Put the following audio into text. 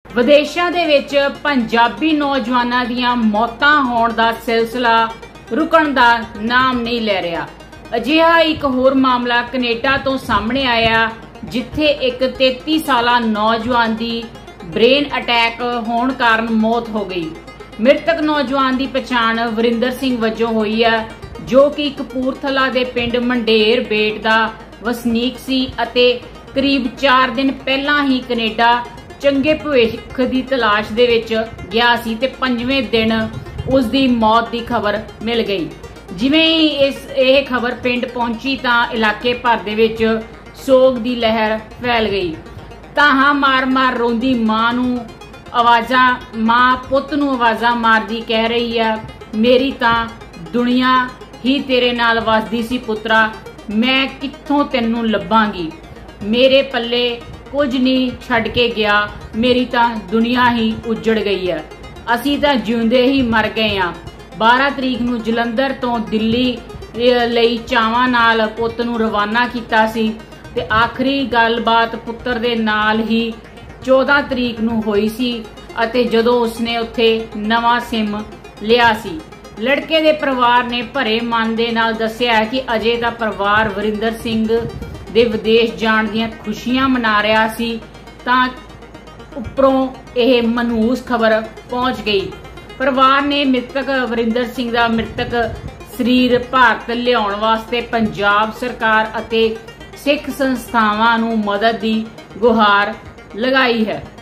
ਵਿਦੇਸ਼ਾਂ ਦੇ ਵਿੱਚ ਪੰਜਾਬੀ ਨੌਜਵਾਨਾਂ ਦੀਆਂ ਮੌਤਾਂ ਹੋਣ ਦਾ ਸਿਲਸਿਲਾ ਰੁਕਣ ਦਾ ਨਾਮ ਨਹੀਂ ਲੈ ਰਿਹਾ। ਅਜਿਹਾ ਇੱਕ ਹੋਰ ਮਾਮਲਾ ਕੈਨੇਡਾ ਤੋਂ ਸਾਹਮਣੇ ਆਇਆ, ਜਿੱਥੇ ਇੱਕ 33 ਸਾਲਾ ਨੌਜਵਾਨ ਦੀ ਬ੍ਰੇਨ ਅਟੈਕ ਹੋਣ ਕਾਰਨ ਮੌਤ ਹੋ ਗਈ। ਮ੍ਰਿਤਕ ਨੌਜਵਾਨ ਦੀ ਪਛਾਣ ਵਰਿੰਦਰ ਸਿੰਘ ਵਜੋਂ ਹੋਈ ਹੈ, ਜੋ ਕਿ ਕਪੂਰਥਲਾ ਦੇ ਪਿੰਡ ਮੰਡੇਰ ਬੇਟ ਦਾ ਵਸਨੀਕ ਸੀ ਅਤੇ ਕਰੀਬ 4 ਦਿਨ ਪਹਿਲਾਂ ਹੀ ਕੈਨੇਡਾ ਚੰਗੇ ਭਵਿੱਖ ਦੀ ਤਲਾਸ਼ ਦੇ ਵਿੱਚ ਗਿਆ ਸੀ ਤੇ 5ਵੇਂ ਦਿਨ ਉਸ ਦੀ ਮੌਤ ਦੀ ਖਬਰ ਮਿਲ ਗਈ। ਜਿਵੇਂ ਹੀ ਇਹ ਖਬਰ ਪਿੰਡ ਪਹੁੰਚੀ ਤਾਂ ਇਲਾਕੇ ਭਰ ਦੇ ਵਿੱਚ ਸੋਗ ਦੀ ਲਹਿਰ ਫੈਲ ਗਈ। ਤਾਹਾਂ ਮਾਰ-ਮਾਰ ਰੋਂਦੀ ਮਾਂ ਨੂੰ ਮਾਂ ਪੁੱਤ ਨੂੰ ਆਵਾਜ਼ਾਂ ਮਾਰਦੀ ਕਹਿ ਰਹੀ ਆ, ਮੇਰੀ ਤਾਂ ਦੁਨੀਆ ਹੀ ਤੇਰੇ ਨਾਲ ਵਸਦੀ ਸੀ ਪੁੱਤਰਾ, ਮੈਂ ਕਿੱਥੋਂ ਤੈਨੂੰ ਲੱਭਾਂਗੀ, ਮੇਰੇ ਪੱਲੇ ਕੁਝ ਨਹੀਂ ਛੱਡ ਕੇ ਗਿਆ, ਮੇਰੀ ਤਾਂ ਦੁਨੀਆ ਹੀ ਉਜੜ ਗਈ ਹੈ, ਅਸੀਂ ਤਾਂ ਜਿਉਂਦੇ ਹੀ ਮਰ ਗਏ ਆ। 12 ਤਰੀਕ ਨੂੰ ਜਲੰਧਰ ਤੋਂ ਦਿੱਲੀ ਲਈ ਚਾਵਾਂ ਨਾਲ ਪੁੱਤ ਨੂੰ ਰਵਾਨਾ ਕੀਤਾ ਸੀ ਤੇ ਆਖਰੀ ਗੱਲਬਾਤ ਪੁੱਤਰ ਦੇ ਨਾਲ ਹੀ 14 ਤਰੀਕ ਨੂੰ ਹੋਈ ਸੀ ਅਤੇ ਜਦੋਂ ਉਸਨੇ ਉੱਥੇ ਨਵਾਂ ਸਿਮ ਲਿਆ ਸੀ। ਲੜਕੇ ਦੇ ਪਰਿਵਾਰ ਨੇ ਭਰੇ ਮਨ ਦੇ ਨਾਲ ਦੱਸਿਆ ਕਿ ਅਜੇ ਤਾਂ ਪਰਿਵਾਰ ਵਰਿੰਦਰ ਸਿੰਘ ਦੇ ਵਿਦੇਸ਼ ਜਾਣ ਦੀਆਂ ਖੁਸ਼ੀਆਂ ਮਨਾ ਰਿਹਾ ਸੀ ਤਾਂ ਉੱਪਰੋਂ ਇਹ ਮਨਹੂਸ ਖਬਰ ਪਹੁੰਚ ਗਈ। ਪਰਿਵਾਰ ਨੇ ਮ੍ਰਿਤਕ ਵਰਿੰਦਰ ਸਿੰਘ ਦਾ ਮ੍ਰਿਤਕ ਸਰੀਰ ਭਾਰਤ ਲਿਆਉਣ ਵਾਸਤੇ ਪੰਜਾਬ ਸਰਕਾਰ ਅਤੇ ਸਿੱਖ ਸੰਸਥਾਵਾਂ ਨੂੰ ਮਦਦ ਦੀ ਗੁਹਾਰ ਲਗਾਈ ਹੈ।